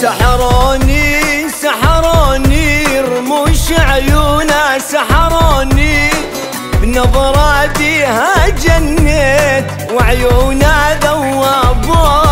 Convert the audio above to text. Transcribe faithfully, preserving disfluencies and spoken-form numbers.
سحروني سحروني رموش عيونه سحروني، بنظراتها جنيت وعيونه ذوبوني.